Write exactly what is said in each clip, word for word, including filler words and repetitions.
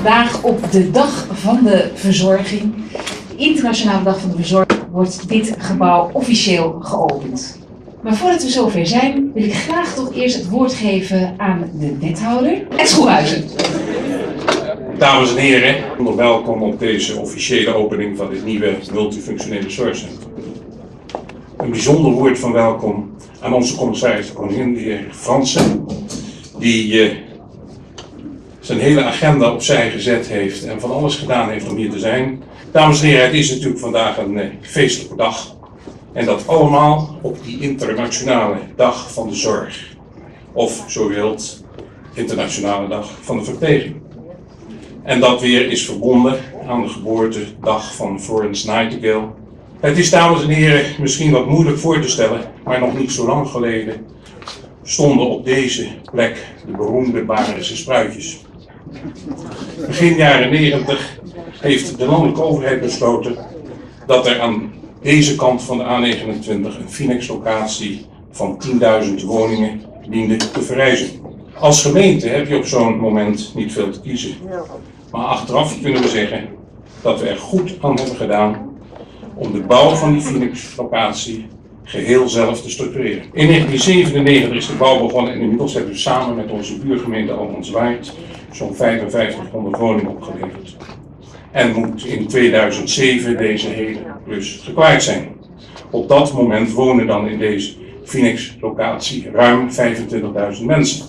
vandaag op de Dag van de Verzorging, de Internationale Dag van de Verzorging, wordt dit gebouw officieel geopend. Maar voordat we zover zijn, wil ik graag toch eerst het woord geven aan de wethouder, Ed Schoenhuizen. Dames en heren, welkom op deze officiële opening van dit nieuwe multifunctionele zorgcentrum. Een bijzonder woord van welkom aan onze commissaris de Koningin, de heer Fransen, die uh, zijn hele agenda opzij gezet heeft en van alles gedaan heeft om hier te zijn. Dames en heren, het is natuurlijk vandaag een uh, feestelijke dag. En dat allemaal op die internationale dag van de zorg. Of, zo wilt, internationale dag van de verpleging. En dat weer is verbonden aan de geboortedag van Florence Nightingale. Het is, dames en heren, misschien wat moeilijk voor te stellen, maar nog niet zo lang geleden stonden op deze plek de beroemde Barerische spruitjes. Begin jaren negentig heeft de landelijke overheid besloten dat er aan deze kant van de A negenentwintig een Finex-locatie van tienduizend woningen diende te verrijzen. Als gemeente heb je op zo'n moment niet veel te kiezen. Maar achteraf kunnen we zeggen dat we er goed aan hebben gedaan om de bouw van die Finex-locatie geheel zelf te structureren. In negentien zevenennegentig is de bouw begonnen en inmiddels hebben we samen met onze buurgemeente Almanswaard zo'n vijfenvijftighonderd woningen opgeleverd. En moet in tweeduizend zeven deze hele klus geklaard zijn. Op dat moment wonen dan in deze Finex-locatie ruim vijfentwintigduizend mensen.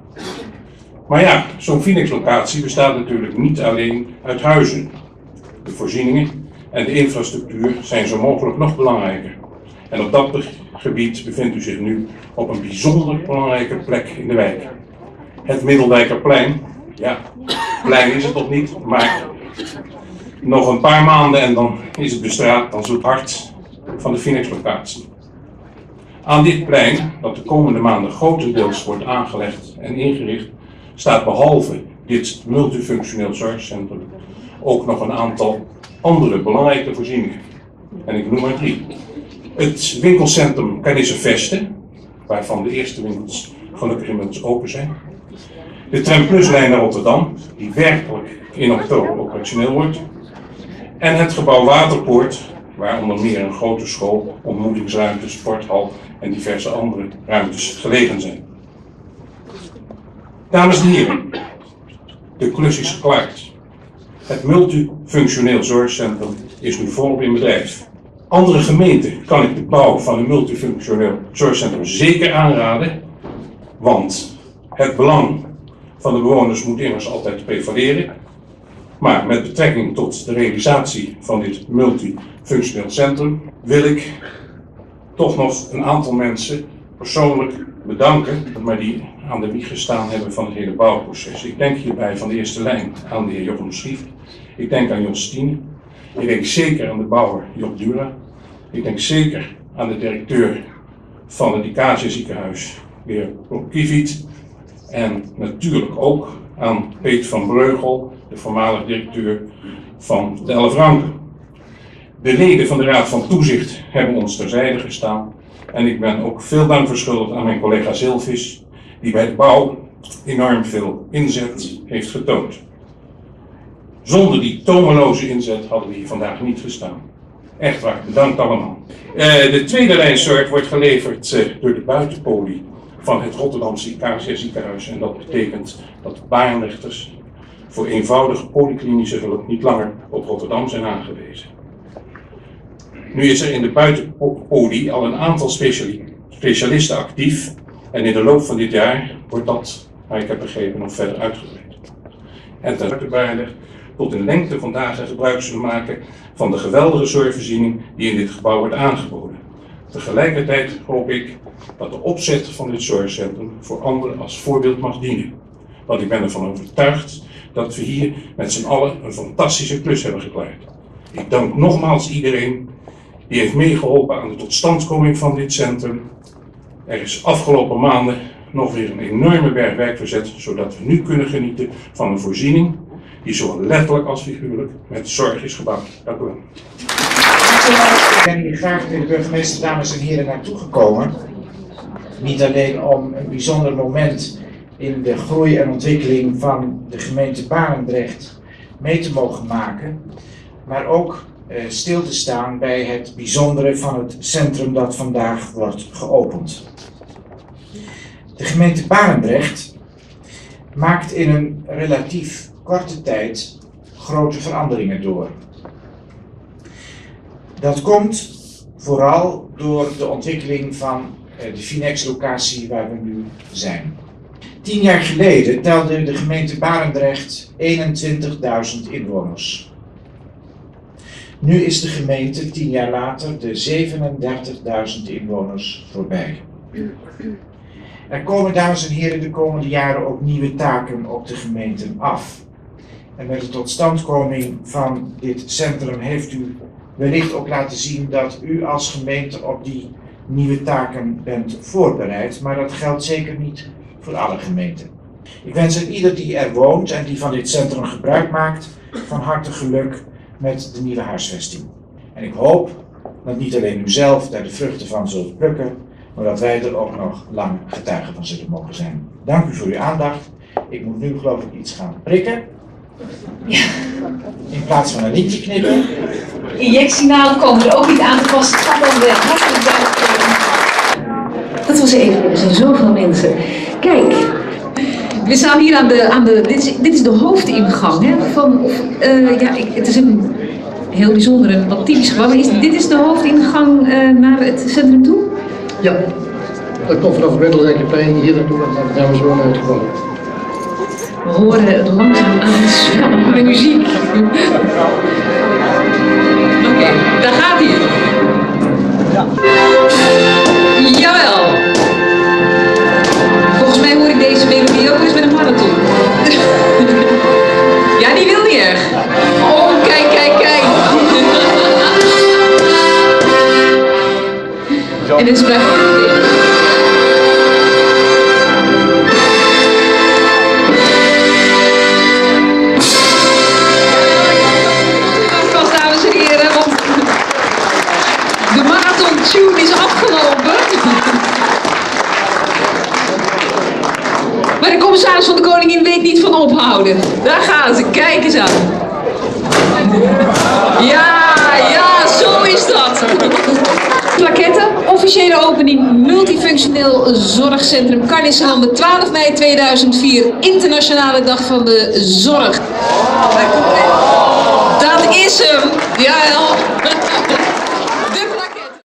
Maar ja, zo'n Finex-locatie bestaat natuurlijk niet alleen uit huizen. De voorzieningen en de infrastructuur zijn zo mogelijk nog belangrijker. En op dat gebied bevindt u zich nu op een bijzonder belangrijke plek in de wijk. Het Middelwijkerplein, ja, plein is het nog niet, maar nog een paar maanden en dan is het bestraat als het hart van de Finex-locatie. Aan dit plein, dat de komende maanden grotendeels wordt aangelegd en ingericht, staat behalve dit multifunctioneel zorgcentrum ook nog een aantal andere belangrijke voorzieningen. En ik noem maar drie. Het winkelcentrum Canissevesten, waarvan de eerste winkels gelukkig inmiddels open zijn. De Trampluslijn naar Rotterdam, die werkelijk in oktober operationeel wordt. En het gebouw Waterpoort, waar onder meer een grote school, ontmoetingsruimte, sporthal en diverse andere ruimtes gelegen zijn. Dames en heren, de klus is geklaard. Het multifunctioneel zorgcentrum is nu volop in bedrijf. Andere gemeenten kan ik de bouw van een multifunctioneel zorgcentrum zeker aanraden, want het belang van de bewoners moet immers altijd prevaleren. Maar met betrekking tot de realisatie van dit multifunctioneel centrum wil ik toch nog een aantal mensen persoonlijk bedanken, maar die aan de wieg gestaan hebben van het hele bouwproces. Ik denk hierbij van de eerste lijn aan de heer Jochem Schrief. Ik denk aan Jos Stien. Ik denk zeker aan de bouwer Job Dura. Ik denk zeker aan de directeur van het Nicasia ziekenhuis, de heer Kiviet. En natuurlijk ook aan Peet van Breugel, de voormalig directeur van de Elf Ranken. De leden van de Raad van Toezicht hebben ons terzijde gestaan. En ik ben ook veel dank verschuldigd aan mijn collega Zilvis, die bij de bouw enorm veel inzet heeft getoond. Zonder die tomeloze inzet hadden we hier vandaag niet gestaan. Echt waar, bedankt allemaal. Uh, de tweede lijn zorg wordt geleverd uh, door de buitenpolie van het Rotterdamse Nicasia ziekenhuis. En dat betekent dat baanrechters voor eenvoudige polyklinische hulp niet langer op Rotterdam zijn aangewezen. Nu is er in de buitenpolie al een aantal speciali specialisten actief. En in de loop van dit jaar wordt dat, maar ik heb begrepen, nog verder uitgebreid. En ten uitgebreider tot in lengte van dagen gebruik zullen maken van de geweldige zorgvoorziening die in dit gebouw wordt aangeboden. Tegelijkertijd hoop ik dat de opzet van dit zorgcentrum voor anderen als voorbeeld mag dienen. Want ik ben ervan overtuigd dat we hier met z'n allen een fantastische klus hebben geklaard. Ik dank nogmaals iedereen die heeft meegeholpen aan de totstandkoming van dit centrum. Er is afgelopen maanden nog weer een enorme berg werk verzet, zodat we nu kunnen genieten van een voorziening die zowel letterlijk als figuurlijk met zorg is gebouwd. Dank u wel. Ik ben hier graag met de burgemeester, dames en heren, naartoe gekomen. Niet alleen om een bijzonder moment in de groei en ontwikkeling van de gemeente Barendrecht mee te mogen maken, maar ook uh, stil te staan bij het bijzondere van het centrum dat vandaag wordt geopend. De gemeente Barendrecht maakt in een relatief korte tijd grote veranderingen door. Dat komt vooral door de ontwikkeling van de Finex-locatie waar we nu zijn. Tien jaar geleden telde de gemeente Barendrecht eenentwintigduizend inwoners. Nu is de gemeente tien jaar later de zevenendertigduizend inwoners voorbij. Er komen, dames en heren, de komende jaren ook nieuwe taken op de gemeenten af. En met de totstandkoming van dit centrum heeft u wellicht ook laten zien dat u als gemeente op die nieuwe taken bent voorbereid, maar dat geldt zeker niet voor alle gemeenten. Ik wens aan ieder die er woont en die van dit centrum gebruik maakt, van harte geluk met de nieuwe huisvesting. En ik hoop dat niet alleen u zelf daar de vruchten van zult plukken, maar dat wij er ook nog lang getuigen van zullen mogen zijn. Dank u voor uw aandacht. Ik moet nu geloof ik iets gaan prikken. Ja. In plaats van een liedje knippen. Injectienalen komen er ook niet aan te passen. Het gaat dan weer hartelijk dank. Dat was even, er zijn zoveel mensen. Kijk, we staan hier aan de, aan de dit, is, dit is de hoofdingang. Hè, van, of, uh, ja, ik, het is een heel bijzondere, wat typisch gebouw. Is, dit is de hoofdingang uh, naar het centrum toe? Ja, dat komt vanaf het Middeldijkjeplein hier naartoe en dan gaan we zo naar het gebouw. We horen langzaam aan de spannende muziek. Oké, okay, daar gaat hij. Ja. Jawel. Volgens mij hoor ik deze melodie ook eens met een marathon. Ja, die wil niet erg. Oh, kijk, kijk, kijk. En dit is blijft. Tune is afgelopen. Maar de commissaris van de Koningin weet niet van ophouden. Daar gaan ze, kijk eens aan. Ja, ja, zo is dat. Plaketten, officiële opening, multifunctioneel zorgcentrum Carnicelanden, twaalf mei tweeduizend vier, internationale dag van de zorg. Dat is hem, jawel.